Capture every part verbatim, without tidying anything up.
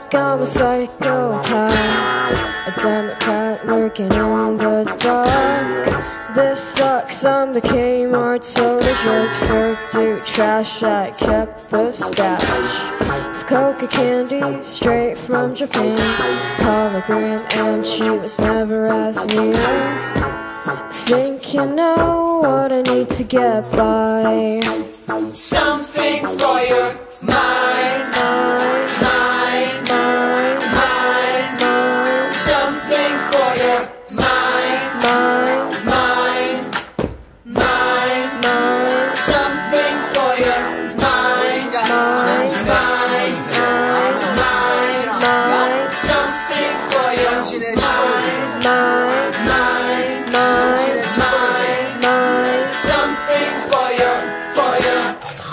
think I'm a psychopath, a Democrat lurking in the dark. This sucks, I'm the Kmart soda jerk, served to trash, I kept the stash of coca candy straight from Japan, hologram, and she was never as near. Think you know what I need to get by? Something for your mind, mind, mind, mind, mind, mind. Something for your mind, mind, mind, mind, mind. Something for your mind, mind, mind, mind, mind, mind. Something for your mind, mind, mind, mind, mind. Something for your, for your.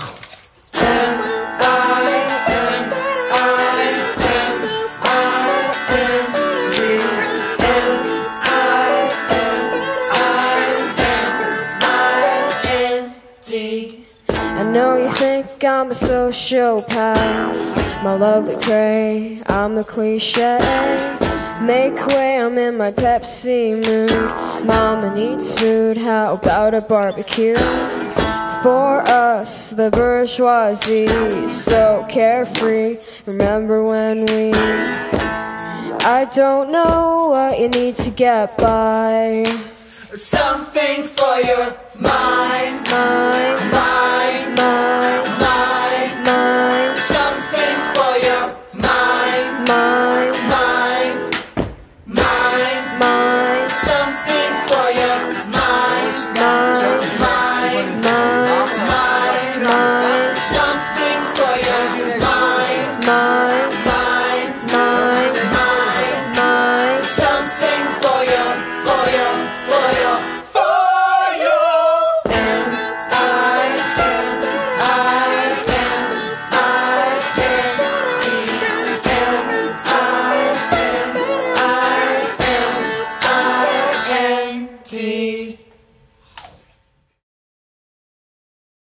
I know you think I'm a sociopath, my lovely prey, I'm a cliche. Make way, I'm in my Pepsi mood. Mama needs food, how about a barbecue? For us, the bourgeoisie, so carefree. Remember when we... I don't know what you need to get by. Something for your mind, mind.